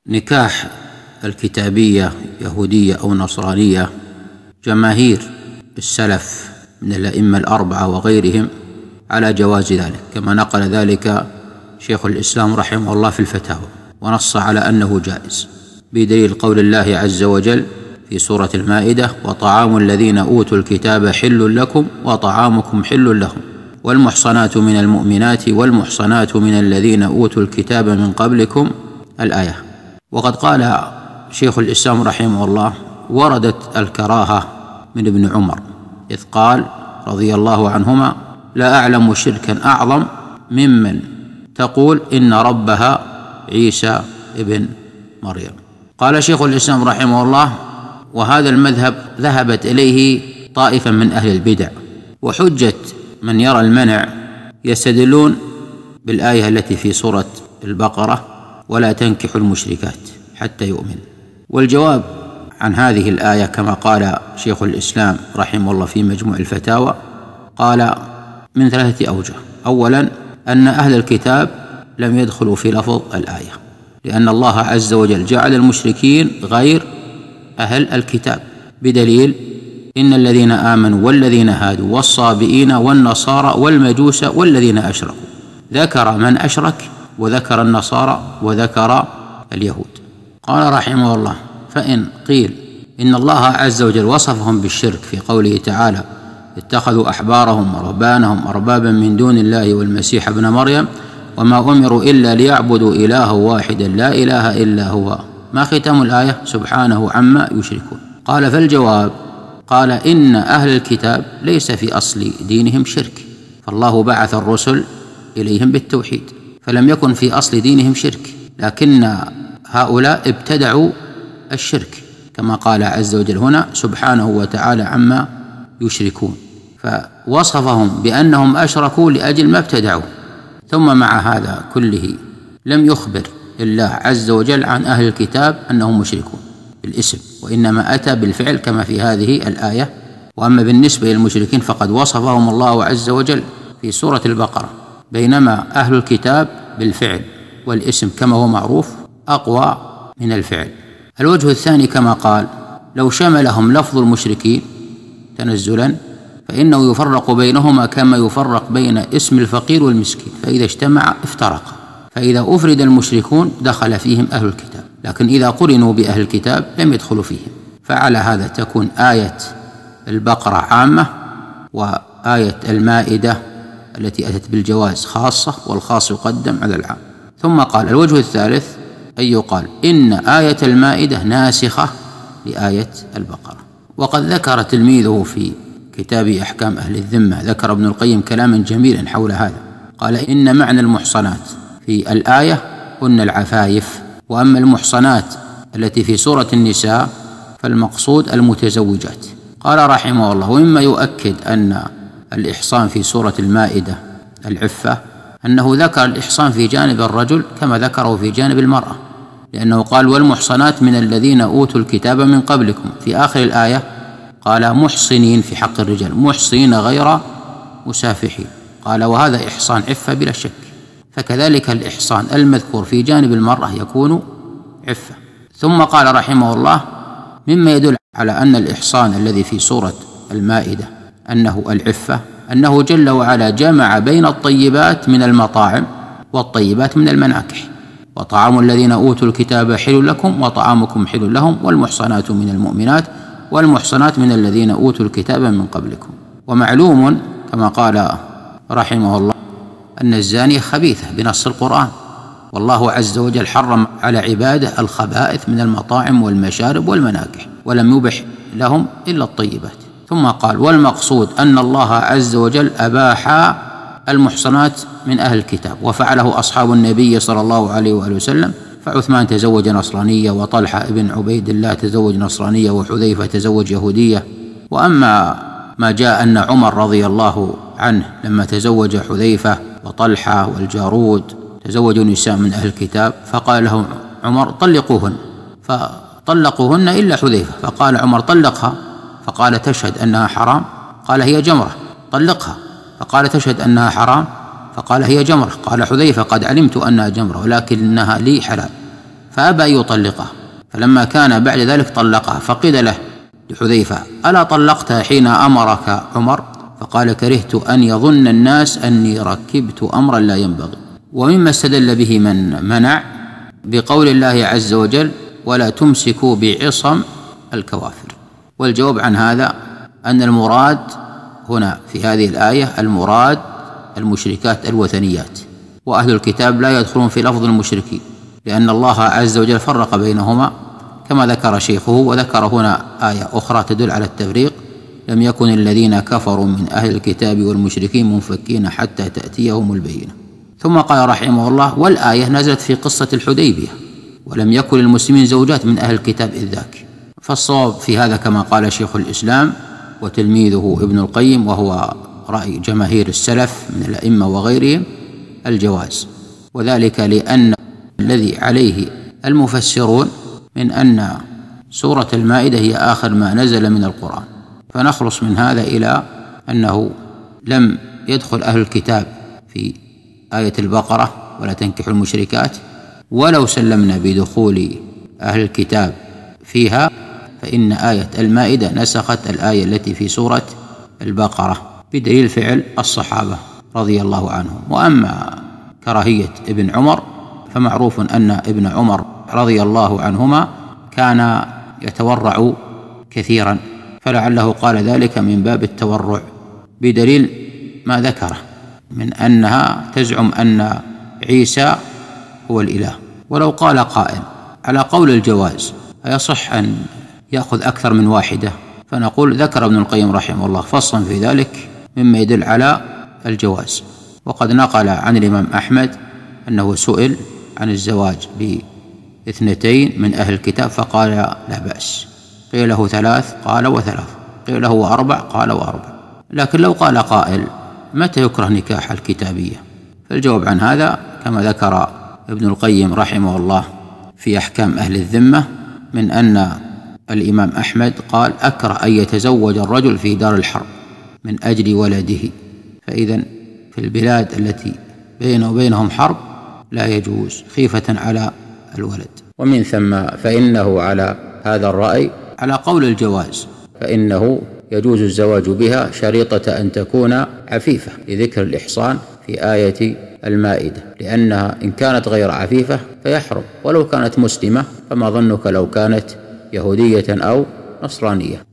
نكاح الكتابية يهودية أو نصرانية جماهير السلف من الأئمة الأربعة وغيرهم على جواز ذلك، كما نقل ذلك شيخ الإسلام رحمه الله في الفتاوى، ونص على أنه جائز بدليل قول الله عز وجل في سورة المائدة: وطعام الذين أوتوا الكتاب حل لكم وطعامكم حل لهم والمحصنات من المؤمنات والمحصنات من الذين أوتوا الكتاب من قبلكم الآية. وقد قال شيخ الإسلام رحمه الله: وردت الكراهة من ابن عمر إذ قال رضي الله عنهما: لا أعلم شركا أعظم ممن تقول إن ربها عيسى ابن مريم. قال شيخ الإسلام رحمه الله: وهذا المذهب ذهبت إليه طائفة من أهل البدع، وحجة من يرى المنع يستدلون بالآية التي في سورة البقرة: ولا تنكحوا المشركات حتى يؤمن. والجواب عن هذه الآية كما قال شيخ الإسلام رحمه الله في مجموع الفتاوى، قال من 3 أوجه. أولا، أن أهل الكتاب لم يدخلوا في لفظ الآية، لأن الله عز وجل جعل المشركين غير أهل الكتاب، بدليل: إن الذين آمنوا والذين هادوا والصابئين والنصارى والمجوس والذين أشركوا. ذكر من أشرك وذكر النصارى وذكر اليهود. قال رحمه الله: فإن قيل إن الله عز وجل وصفهم بالشرك في قوله تعالى: اتخذوا أحبارهم ورهبانهم أربابا من دون الله والمسيح ابن مريم وما أمروا إلا ليعبدوا إلها واحدا لا إله إلا هو، ما ختم الآية؟ سبحانه عما يشركون. قال: فالجواب، قال: إن أهل الكتاب ليس في أصل دينهم شرك، فالله بعث الرسل إليهم بالتوحيد، فلم يكن في أصل دينهم شرك، لكن هؤلاء ابتدعوا الشرك كما قال عز وجل هنا: سبحانه وتعالى عما يشركون، فوصفهم بأنهم أشركوا لأجل ما ابتدعوا. ثم مع هذا كله لم يخبر الله عز وجل عن أهل الكتاب أنهم مشركون بالاسم، وإنما أتى بالفعل كما في هذه الآية. وأما بالنسبة للمشركين فقد وصفهم الله عز وجل في سورة البقرة، بينما أهل الكتاب بالفعل والاسم كما هو معروف أقوى من الفعل. الوجه الثاني كما قال: لو شملهم لفظ المشركين تنزلا فإنه يفرق بينهما كما يفرق بين اسم الفقير والمسكين، فإذا اجتمع افترقا، فإذا أفرد المشركون دخل فيهم أهل الكتاب، لكن إذا قرنوا بأهل الكتاب لم يدخلوا فيهم. فعلى هذا تكون آية البقرة عامة، وآية المائدة التي أتت بالجواز خاصة، والخاص يقدم على العام. ثم قال: الوجه الثالث أن يقال إن آية المائدة ناسخة لآية البقرة. وقد ذكر تلميذه في كتاب أحكام أهل الذمة، ذكر ابن القيم كلاما جميلا حول هذا، قال: إن معنى المحصنات في الآية هن العفايف، وأما المحصنات التي في سورة النساء فالمقصود المتزوجات. قال رحمه الله: ومما يؤكد أن الإحصان في سورة المائدة العفة أنه ذكر الإحصان في جانب الرجل كما ذكره في جانب المرأة، لأنه قال: والمحصنات من الذين أوتوا الكتاب من قبلكم. في آخر الآية قال: محصنين في حق الرجال، محصنين غير مسافحين. قال: وهذا إحصان عفة بلا شك، فكذلك الإحصان المذكور في جانب المرأة يكون عفة. ثم قال رحمه الله: مما يدل على أن الإحصان الذي في سورة المائدة أنه العفة أنه جل وعلا جمع بين الطيبات من المطاعم والطيبات من المناكح. وطعام الذين أوتوا الكتاب حل لكم وطعامكم حل لهم والمحصنات من المؤمنات والمحصنات من الذين أوتوا الكتاب من قبلكم. ومعلوم كما قال رحمه الله أن الزانية خبيثة بنص القرآن، والله عز وجل حرم على عباده الخبائث من المطاعم والمشارب والمناكح، ولم يبح لهم إلا الطيبات. ثم قال: والمقصود أن الله عز وجل أباح المحصنات من أهل الكتاب، وفعله أصحاب النبي صلى الله عليه وآله وسلم، فعثمان تزوج نصرانية، وطلحة ابن عبيد الله تزوج نصرانية، وحذيفة تزوج يهودية. وأما ما جاء أن عمر رضي الله عنه لما تزوج حذيفة وطلحة والجارود تزوجوا نساء من أهل الكتاب، فقال لهم عمر: طلقوهن، فطلقوهن إلا حذيفة، فقال عمر: طلقها، فقال: تشهد أنها حرام؟ قال: هي جمرة. طلقها، فقال: تشهد أنها حرام؟ فقال: هي جمرة. قال حذيفة: قد علمت أنها جمرة ولكنها لي حلال. فأبى أن يطلقها، فلما كان بعد ذلك طلقها، فقيل له لحذيفة: ألا طلقتها حين أمرك عمر؟ فقال: كرهت أن يظن الناس أني ركبت أمرا لا ينبغي. ومما استدل به من منع بقول الله عز وجل: ولا تمسكوا بعصم الكوافر. والجواب عن هذا أن المراد هنا في هذه الآية المراد المشركات الوثنيات، وأهل الكتاب لا يدخلون في لفظ المشركين، لأن الله عز وجل فرق بينهما كما ذكر شيخه. وذكر هنا آية أخرى تدل على التفريق: لم يكن الذين كفروا من أهل الكتاب والمشركين منفكين حتى تأتيهم البينة. ثم قال رحمه الله: والآية نزلت في قصة الحديبية، ولم يكن للمسلمين زوجات من أهل الكتاب إذ ذاك. فالصواب في هذا كما قال شيخ الإسلام وتلميذه ابن القيم، وهو رأي جماهير السلف من الأئمة وغيرهم، الجواز، وذلك لأن الذي عليه المفسرون من أن سورة المائدة هي آخر ما نزل من القرآن، فنخلص من هذا إلى أنه لم يدخل أهل الكتاب في آية البقرة ولا تنكحوا المشركات، ولو سلمنا بدخول أهل الكتاب فيها فإن آية المائدة نسخت الآية التي في سورة البقرة بدليل فعل الصحابة رضي الله عنهم. وأما كراهية ابن عمر فمعروف أن ابن عمر رضي الله عنهما كان يتورع كثيرا، فلعله قال ذلك من باب التورع بدليل ما ذكره من أنها تزعم أن عيسى هو الإله. ولو قال قائل على قول الجواز أيصح أن يأخذ أكثر من واحدة؟ فنقول: ذكر ابن القيم رحمه الله فصلا في ذلك مما يدل على الجواز. وقد نقل عن الإمام أحمد أنه سئل عن الزواج باثنتين من أهل الكتاب فقال: لا بأس. قيل له 3 قال: و3. قيل له 4 قال: و4. لكن لو قال قائل: متى يكره نكاح الكتابية؟ فالجواب عن هذا كما ذكر ابن القيم رحمه الله في أحكام أهل الذمة، من أن الإمام أحمد قال: أكره أن يتزوج الرجل في دار الحرب من أجل ولده، فإذا في البلاد التي بينه وبينهم حرب لا يجوز خيفة على الولد. ومن ثم فإنه على هذا الرأي على قول الجواز، فإنه يجوز الزواج بها شريطة أن تكون عفيفة لذكر الإحصان في آية المائدة، لأنها إن كانت غير عفيفة فيحرم، ولو كانت مسلمة فما ظنك لو كانت يهودية أو نصرانية.